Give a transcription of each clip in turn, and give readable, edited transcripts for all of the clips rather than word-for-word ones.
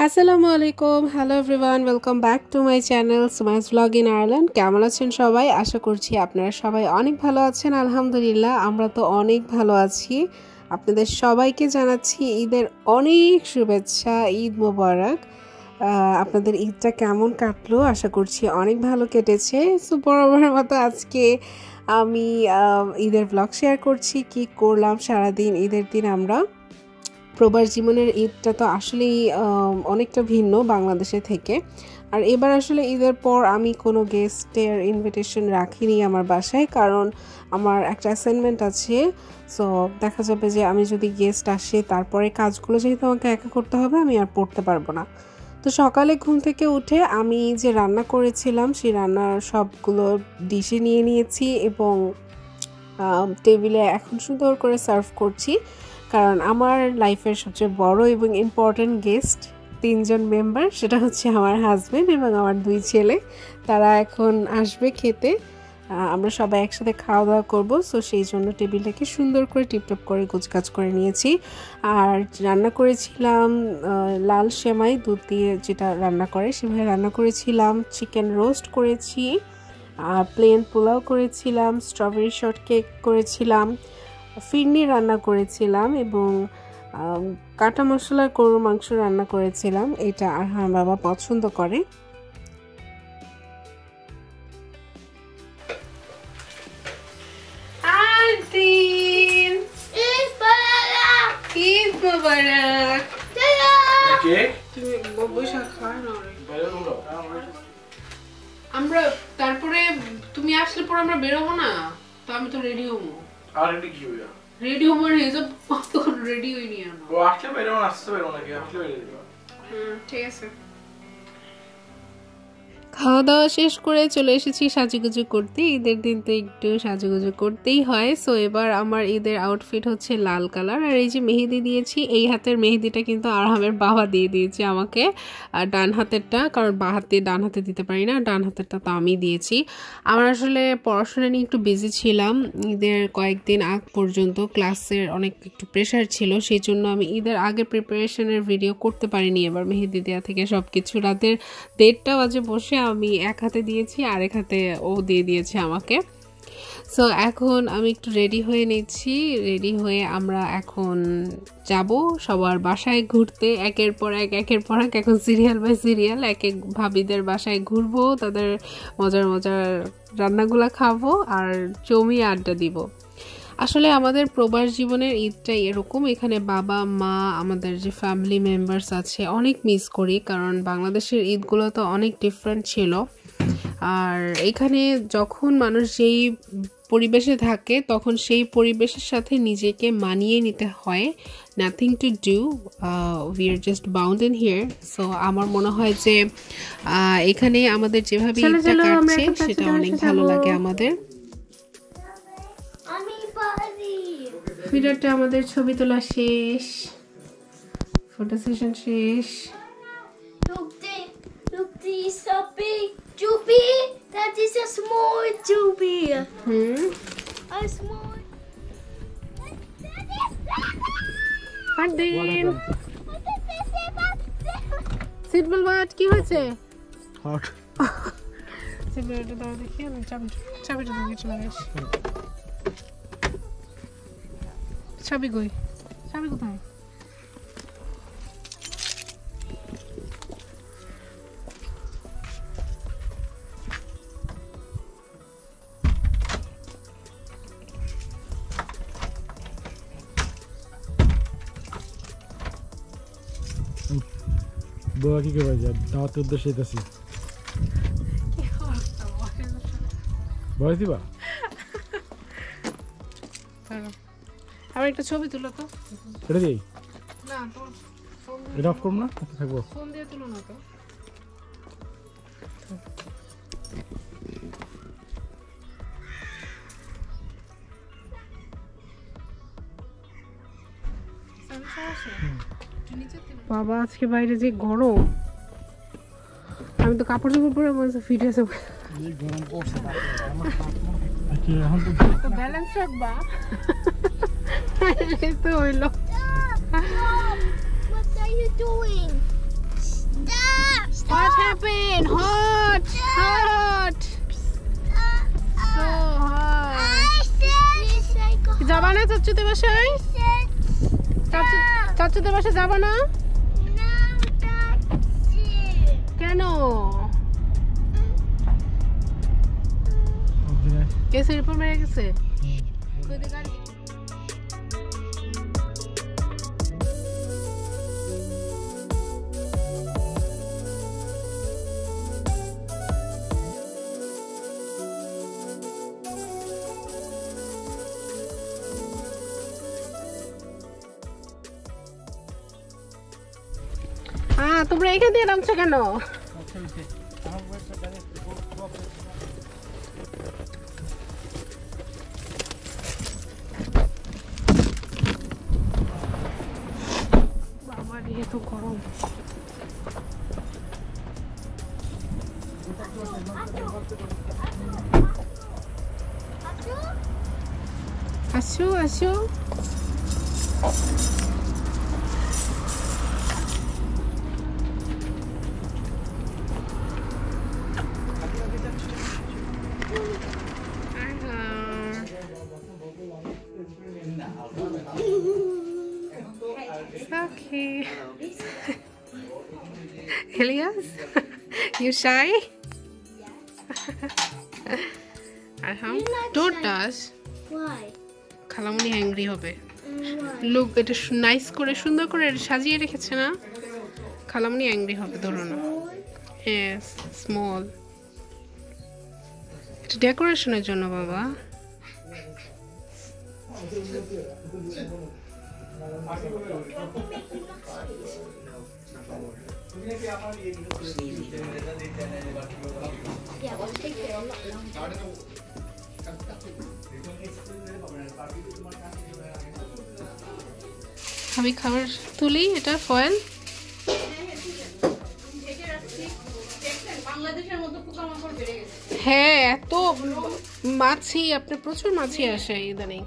আসসালামু আলাইকুম hello everyone welcome back to my channel Sumai's blog in Ireland. কেমন আছেন সবাই? আশা করছি আপনারা সবাই অনেক ভালো আছেন। আলহামদুলিল্লাহ আমরা তো অনেক ভালো আছি। আপনাদের সবাইকে জানাচ্ছি ঈদের অনেক শুভেচ্ছা, ঈদ মোবারক। আপনাদের ঈদটা কেমন কাটলো? আশা করছি অনেক ভালো কেটেছে। সো বরাবরের মতো আজকে আমি ঈদের ব্লগ শেয়ার করছি কি করলাম সারাদিন ঈদের দিন। আমরা প্রবাস জীবনের ঈদটা তো আসলেই অনেকটা ভিন্ন বাংলাদেশে থেকে। আর এবার আসলে ঈদের পর আমি কোনো গেস্টের ইনভিটেশন রাখিনি আমার বাসায়, কারণ আমার একটা অ্যাসাইনমেন্ট আছে। সো দেখা যাবে যে আমি যদি গেস্ট আসে তারপরে কাজগুলো যেহেতু আমাকে একা করতে হবে, আমি আর পড়তে পারবো না। তো সকালে ঘুম থেকে উঠে আমি যে রান্না করেছিলাম সেই রান্নার সবগুলো ডিশে নিয়ে নিয়েছি এবং টেবিলে এখন সুন্দর করে সার্ভ করছি, কারণ আমার লাইফের সবচেয়ে বড় এবং ইম্পর্ট্যান্ট গেস্ট 3 জন মেম্বার, সেটা হচ্ছে আমার হাজব্যান্ড এবং আমার 2 ছেলে। তারা এখন আসবে খেতে, আমরা সবাই একসাথে খাওয়া দাওয়া করবো। সো সেই জন্য টেবিলটাকে সুন্দর করে টিপটপ করে গোছগাছ করে নিয়েছি। আর রান্না করেছিলাম লাল সেমাই, দুধ দিয়ে যেটা রান্না করে সেভাবে রান্না করেছিলাম, চিকেন রোস্ট করেছি, প্লেন পোলাও করেছিলাম, স্ট্রবেরি শর্ট কেক করেছিলাম, ফিরনি রান্না করেছিলাম এবং কাটা মশলার গরুর মাংস রান্না করেছিলাম। এটা আরহান বাবা পছন্দ করে। আমরা তারপরে তুমি আসলে পর আমরা বেরোবো না, তো আমি তো রেডি হবো। আর রেডি কি হইয়া? রেডি হবো না, এসব কত রেডি হইনি আমি। ও আসলে বেরোবো না, আসতে বেরোবো নাকি? আসলে বেরোবো। ঠিক আছে। খাওয়া দাওয়া শেষ করে চলে এসেছি সাজুগুজু করতে। ঈদের দিন তো একটু সাজুগুজু করতেই হয়। সো এবার আমার ঈদের আউটফিট হচ্ছে লাল কালার। আর এই যে মেহেদি দিয়েছি, এই হাতের মেহেদিটা কিন্তু আরহামের বাবা দিয়ে দিয়েছে আমাকে, আর ডান হাতেরটা, কারণ বাঁ হাতে ডান হাতে দিতে পারি না, ডান হাতেরটা তো আমি দিয়েছি। আমার আসলে পড়াশোনা নিয়ে একটু বিজি ছিলাম ঈদের কয়েকদিন আগ পর্যন্ত, ক্লাসের অনেক একটু প্রেশার ছিল, সেই জন্য আমি ঈদের আগে প্রিপারেশনের ভিডিও করতে পারিনি। এবার মেহেদি দেওয়া থেকে সব কিছু রাতের 1:30 বাজে বসে আমি এক হাতে দিয়েছি, আরেক হাতে ও দিয়ে দিয়েছে আমাকে। সো এখন আমি একটু রেডি হয়ে নিচ্ছি। রেডি হয়ে আমরা এখন যাব সবার বাসায় ঘুরতে, একের পর এক এখন সিরিয়াল বাই সিরিয়াল এক এক ভাবিদের বাসায় ঘুরবো, তাদের মজার মজার রান্নাগুলো খাবো আর জমিয়ে আড্ডা দিব। আসলে আমাদের প্রবাস জীবনের ঈদটা এরকম, এখানে বাবা মা আমাদের যে ফ্যামিলি মেম্বার্স আছে অনেক মিস করি, কারণ বাংলাদেশের ঈদগুলো তো অনেক ডিফারেন্ট ছিল। আর এখানে যখন মানুষ যেই পরিবেশে থাকে তখন সেই পরিবেশের সাথে নিজেকে মানিয়ে নিতে হয়। Nothing to do, we are just bound in here. So আমার মনে হয় যে এখানে আমাদের যেভাবে ঈদটা কাটছে সেটা অনেক ভালো লাগে আমাদের। ভিডিওটা আমাদের ছবি তোলা শেষ, ফটো সেশন শেষ। Look, this is a big Juby. That is a small Juby. A small. Pardon. Seat belt what? কি হয়েছে? Hot. Seat belt দাও দেখি, আমি চাবিটা দিয়ে চলে গেছি। চাবি কই? চাবি কোথায়? বাবা কি করে যায়? দাওয়াতের উদ্দেশ্যে যাচ্ছি। বয়স দিবা? আমার একটা ছবি তুলো তো। এটা দিই? না, তোর ফোন এটা অফ করব না? থাকবো। ফোন দিয়ে তুলো না তো। বাবা আজকে বাইরে যে গরম, আমি তো কাপড় চোপড় পরে বলছি ফিট আছে। গরম পড়ছে তো ব্যালেন্স রাখবা। তো হইলো। What are you doing? What happened? Hot. Hot. So hot. যাবা না চাচুদের বাসায়? চাচুদের বাসায় যাবা না? কেন? কেসের উপর মেরে গেছে? তোমরা এখান দিয়ে নামছো কেন? বাবা রে তো গরম। আসো আসো। Okay. Elias, you shy? Don't touch. Why? খালামুনি অ্যাংরি হবে। Why? লুক, এটা নাইস করে সুন্দর করে সাজিয়ে রেখেছে না, খালামুনি অ্যাংরি হবে। ধরো না। Yes, small. এটা ডেকোরেশনের জন্য বাবা। আমি খাবার তুলি, এটা ফয়েল। হ্যাঁ, এত মাছি, আপনার প্রচুর মাছি আসে ইদানিং।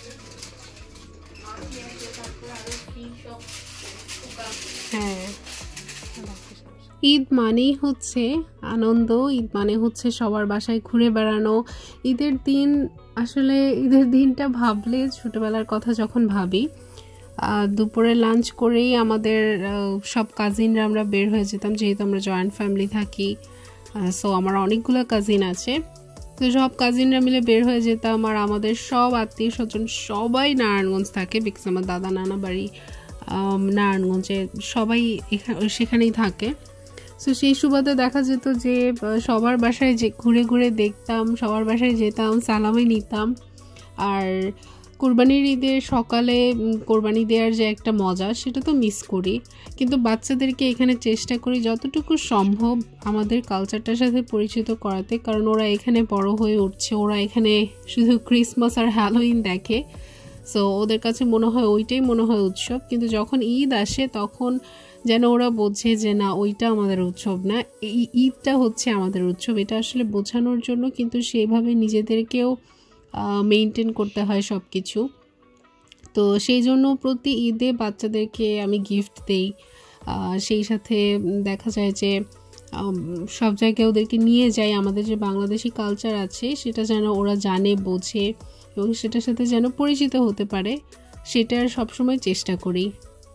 হ্যাঁ, ঈদ মানেই হচ্ছে আনন্দ, ঈদ মানে হচ্ছে সবার বাসায় ঘুরে বেড়ানো। ঈদের দিন আসলে ঈদের দিনটা ভাবলে ছোটবেলার কথা যখন ভাবি, দুপুরে লাঞ্চ করেই আমাদের সব কাজিনরা আমরা বের হয়ে যেতাম, যেহেতু আমরা জয়েন্ট ফ্যামিলি থাকি। সো আমার অনেকগুলো কাজিন আছে, তো সব কাজিনরা মিলে বের হয়ে যেতাম। আর আমাদের সব আত্মীয় স্বজন সবাই নারায়ণগঞ্জ থাকে, বিকজ আমার দাদা নানা বাড়ি নারায়ণগঞ্জে, সবাই সেখানেই থাকে। সো সেই সুবাদে দেখা যেত যে সবার বাসায় যে ঘুরে ঘুরে দেখতাম, সবার বাসায় যেতাম, সালামি নিতাম। আর কোরবানির ঈদের সকালে কোরবানি দেওয়ার যে একটা মজা, সেটা তো মিস করি, কিন্তু বাচ্চাদেরকে এখানে চেষ্টা করি যতটুকু সম্ভব আমাদের কালচারটার সাথে পরিচিত করাতে, কারণ ওরা এখানে বড় হয়ে উঠছে, ওরা এখানে শুধু ক্রিসমাস আর হ্যালোউইন দেখে। সো ওদের কাছে মনে হয় ওইটাই মনে হয় উৎসব, কিন্তু যখন ঈদ আসে তখন যেন ওরা বোঝে যে না, ওইটা আমাদের উৎসব না, এই ঈদটা হচ্ছে আমাদের উৎসব। এটা আসলে বোঝানোর জন্য কিন্তু সেইভাবে নিজেদেরকেও মেনটেন করতে হয় সব কিছু। তো সেই জন্য প্রতি ঈদে বাচ্চাদেরকে আমি গিফট দেই, সেই সাথে দেখা যায় যে সব জায়গায় ওদেরকে নিয়ে যাই। আমাদের যে বাংলাদেশি কালচার আছে সেটা যেন ওরা জানে, বোঝে এবং সেটার সাথে যেন পরিচিত হতে পারে, সেটার সবসময় চেষ্টা করি।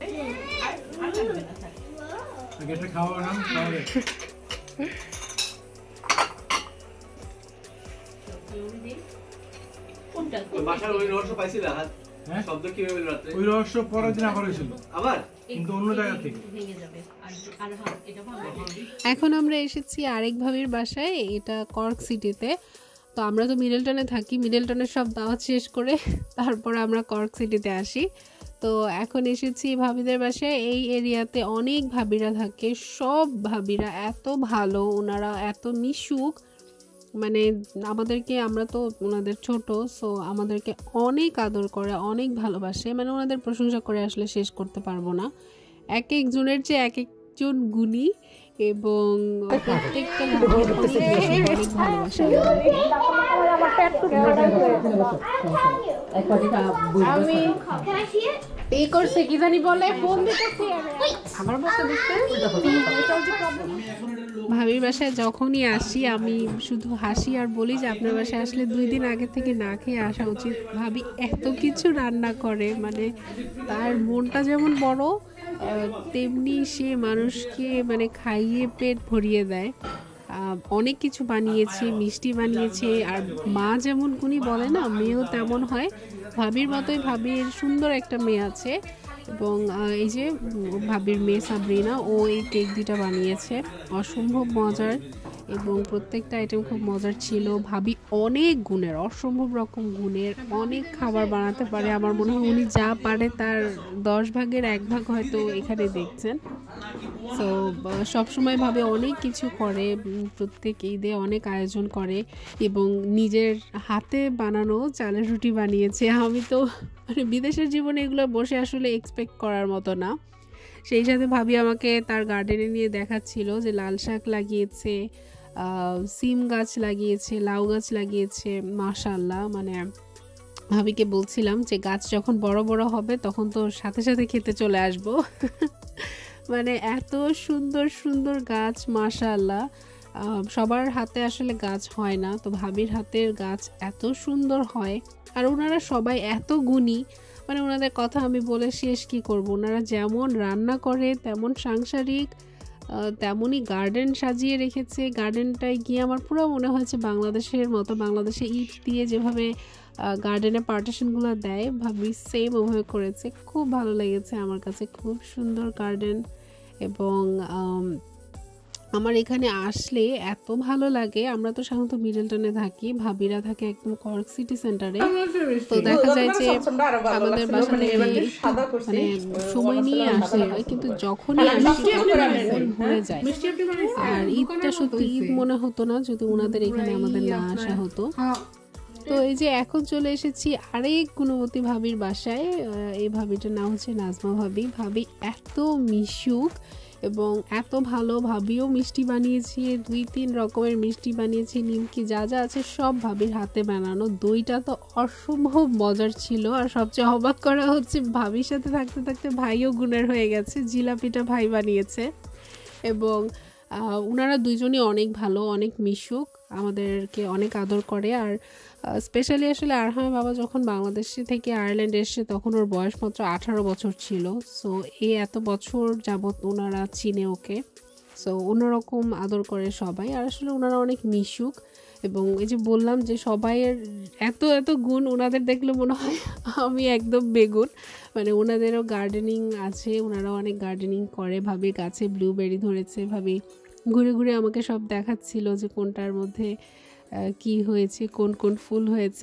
ওই রহস্য পরের দিন আবার হয়েছিল, আবার কিন্তু অন্য জায়গা থেকে। এখন আমরা এসেছি আরেক ভাবির বাসায়, এটা কর্ক সিটিতে। তো আমরা তো মিডলটনে থাকি, মিডলটনের সব দাওয়াত শেষ করে তারপর আমরা কর্ক সিটিতে আসি। তো এখন এসেছি ভাবিদের বাসায়। এই এরিয়াতে অনেক ভাবিরা থাকে, সব ভাবিরা এত ভালো, ওনারা এত মিশুক, মানে আমাদেরকে, আমরা তো ওনাদের ছোট, সো আমাদেরকে অনেক আদর করে, অনেক ভালোবাসে, মানে ওনাদের প্রশংসা করে আসলে শেষ করতে পারবো না। এক একজনের যে এক এক ভীষণ গুণী এবং প্রত্যেকটা অনেক ভালোবাসা। আমি এই করছে কি জানি বলে ফোন দিতেছি আমার বলতে দিচ্ছে। ভাবির বাসায় যখনই আসি আমি শুধু হাসি আর বলি যে আপনার বাসায় আসলে 2 দিন আগে থেকে না খেয়ে আসা উচিত। ভাবি এত কিছু রান্না করে, মানে তার মনটা যেমন বড় তেমনি সে মানুষকে মানে খাইয়ে পেট ভরিয়ে দেয়। অনেক কিছু বানিয়েছে, মিষ্টি বানিয়েছে, আর মা যেমন গুণী বলে না, মেয়েও তেমন হয়। ভাবির মতোই ভাবির সুন্দর একটা মেয়ে আছে এবং এই যে ভাবির মেয়ে সাবরিনা, ও এই কেক 2টা বানিয়েছে, অসম্ভব মজার এবং প্রত্যেকটা আইটেম খুব মজার ছিল। ভাবি অনেক গুণের, অসম্ভব রকম গুণের, অনেক খাবার বানাতে পারে। আমার মনে হয় উনি যা পারে তার 10 ভাগের 1 ভাগ হয়তো এখানে দেখছেন। সো সবসময় ভাবে অনেক কিছু করে, প্রত্যেক ঈদে অনেক আয়োজন করে এবং নিজের হাতে বানানো চালের রুটি বানিয়েছে। আমি তো মানে বিদেশের জীবনে এগুলো বসে আসলে এক্সপেক্ট করার মতো না। সেই সাথে ভাবি আমাকে তার গার্ডেনে নিয়ে দেখাচ্ছিল যে লাল শাক লাগিয়েছে, সিম গাছ লাগিয়েছে, লাউ গাছ লাগিয়েছে। মাশাআল্লাহ, মানে ভাবিকে বলছিলাম যে গাছ যখন বড় বড় হবে তখন তো সাথে সাথে খেতে চলে আসবো। মানে এত সুন্দর সুন্দর গাছ, মাশাআল্লাহ। সবার হাতে আসলে গাছ হয় না, তো ভাবির হাতের গাছ এত সুন্দর হয়। আর ওনারা সবাই এত গুণী, মানে ওনাদের কথা আমি বলে শেষ কি করব। ওনারা যেমন রান্না করে তেমন সাংসারিক, তেমনই গার্ডেন সাজিয়ে রেখেছে। গার্ডেনটায় গিয়ে আমার পুরো মনে হয়েছে বাংলাদেশের মতো, বাংলাদেশে ইট দিয়ে যেভাবে গার্ডেনে পার্টিশনগুলো দেয় ভাবি সেম ওভাবে করেছে। খুব ভালো লেগেছে আমার কাছে, খুব সুন্দর গার্ডেন। এবং আমার এখানে আসলে এত ভালো লাগে। আমরা তো সাধারণত মিডলটনে থাকি, ভাবিরা থাকে একদম কর্ক সিটি সেন্টারে। তো দেখা যায় যে আমাদের বাসা থেকে মানে সময় নিয়ে আসে, কিন্তু যখনই আসি মন ভরে যায়। আর ঈদটা সত্যি ঈদ মনে হতো না যদি ওনাদের এখানে আমাদের না আসা হতো। তো এই যে এখন চলে এসেছি আরেক গুণবতী ভাবির বাসায়। এই ভাবিটার নাম হচ্ছে নাজমা ভাবি। ভাবি এত মিশুক এবং এত ভালো। ভাবিও মিষ্টি বানিয়েছে, 2-3 রকমের মিষ্টি বানিয়েছে, নিমকি যা যা আছে সব ভাবির হাতে বানানো। দইটা তো অসম্ভব মজার ছিল। আর সবচেয়ে অবাক করা হচ্ছে ভাবির সাথে থাকতে থাকতে ভাইও গুণের হয়ে গেছে। জিলাপিটা ভাই বানিয়েছে এবং ওনারা দুইজনই অনেক ভালো, অনেক মিশুক, আমাদেরকে অনেক আদর করে। আর স্পেশালি আসলে আরহামের বাবা যখন বাংলাদেশে থেকে আয়ারল্যান্ড এসে তখন ওর বয়স মাত্র 18 বছর ছিল। সো এই এত বছর যাবৎ ওনারা চিনে ওকে, সো অন্যরকম আদর করে সবাই। আর আসলে ওনারা অনেক মিশুক এবং এই যে বললাম যে সবাইয়ের এত এত গুণ, ওনাদের দেখলে মনে হয় আমি একদম বেগুন। মানে ওনাদেরও গার্ডেনিং আছে, ওনারাও অনেক গার্ডেনিং করে। ভাবি গাছে ব্লুবেরি ধরেছে, ভাবি ঘুরে ঘুরে আমাকে সব দেখাচ্ছিল যে কোনটার মধ্যে কি হয়েছে, কোন কোন ফুল হয়েছে।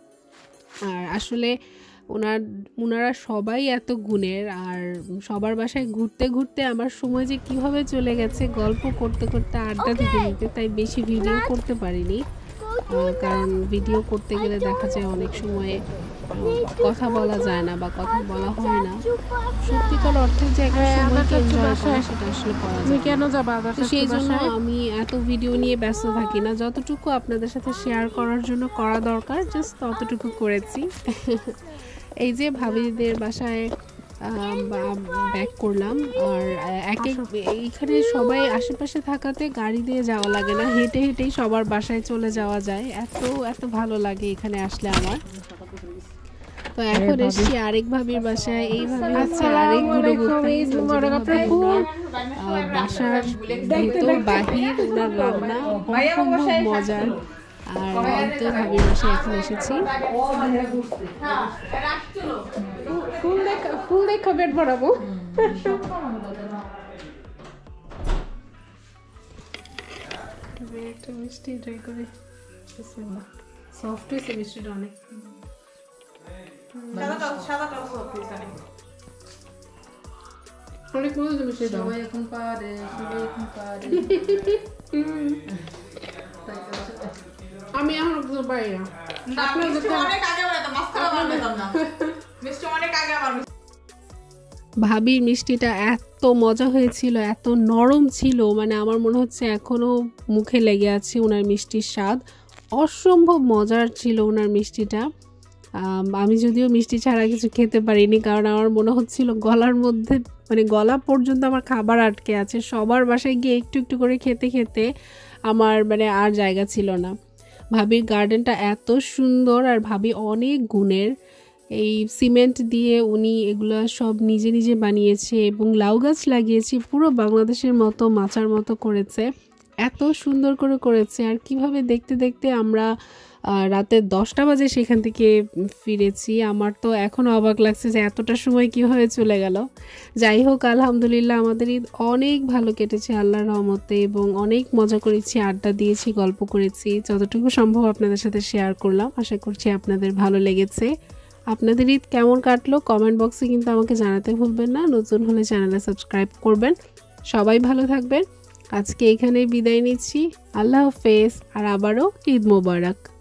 আর আসলে ওনারা সবাই এত গুণের। আর সবার বাসায় ঘুরতে ঘুরতে আমার সময় যে কিভাবে চলে গেছে গল্প করতে করতে, আড্ডা দিতে দিতে, তাই বেশি ভিডিও করতে পারিনি। কারণ ভিডিও করতে গেলে দেখা যায় অনেক সময় কথা বলা যায় না বা কথা বলা হয় না। সত্যিকার অর্থে যে একটা সময়কে এনজয় করা সেটা আসলে করা যায়। তো সেই জন্য আমি এত ভিডিও নিয়ে ব্যস্ত থাকি না, যতটুকু আপনাদের সাথে শেয়ার করার জন্য করা দরকার জাস্ট ততটুকু করেছি। এই যে ভাবিদের বাসায় ব্যাক করলাম। আর এইখানে সবাই আশেপাশে থাকাতে গাড়ি দিয়ে যাওয়া লাগে না, হেঁটে হেঁটেই সবার বাসায় চলে যাওয়া যায়। এত ভালো লাগে এখানে আসলে আমার। তো এখন এসছি আরেক ভাবির বাসায়। এইভাবে হচ্ছে আরেক বাসার ভেতর বাহির ওনার রান্না অসম্ভব মজার। আর তো ভাবির বাসায় এখন এসেছি। ফুল দেখা বেড বাড়াবো। একটা মিষ্টি ট্রাই করে, সফট হয়েছে মিষ্টিটা অনেক। অনেক মজা মিষ্টি, সবাই এখন পারে, আমি এখন পাই না। ভাবির মিষ্টিটা এত মজা হয়েছিল, এত নরম ছিল, মানে আমার মনে হচ্ছে এখনও মুখে লেগে আছে ওনার মিষ্টির স্বাদ। অসম্ভব মজার ছিল ওনার মিষ্টিটা। আমি যদিও মিষ্টি ছাড়া কিছু খেতে পারিনি, কারণ আমার মনে হচ্ছিল গলার মধ্যে, মানে গলা পর্যন্ত আমার খাবার আটকে আছে। সবার বাসায় গিয়ে একটু একটু করে খেতে খেতে আমার মানে আর জায়গা ছিল না। ভাবির গার্ডেনটা এত সুন্দর, আর ভাবি অনেক গুণের। এই সিমেন্ট দিয়ে উনি এগুলো সব নিজে নিজে বানিয়েছে এবং লাউ গাছ লাগিয়েছে, পুরো বাংলাদেশের মতো মাচার মতো করেছে, এত সুন্দর করে করেছে। আর কিভাবে দেখতে দেখতে আমরা রাতে 10টা বাজে সেখান থেকে ফিরেছি। আমার তো এখনও অবাক লাগছে যে এতটা সময় কীভাবে চলে গেল। যাই হোক, আলহামদুলিল্লাহ আমাদের ঈদ অনেক ভালো কেটেছে আল্লাহর রহমতে, এবং অনেক মজা করেছি, আড্ডা দিয়েছি, গল্প করেছি, যতটুকু সম্ভব আপনাদের সাথে শেয়ার করলাম। আশা করছি আপনাদের ভালো লেগেছে। আপনাদের ঈদ কেমন কাটলো কমেন্ট বক্সে কিন্তু আমাকে জানাতে ভুলবেন না। নতুন হলে চ্যানেলে সাবস্ক্রাইব করবেন। সবাই ভালো থাকবেন। আজকে এখানেই বিদায় নিচ্ছি। আল্লাহ হাফেজ, আর আবারও ঈদ মোবারক।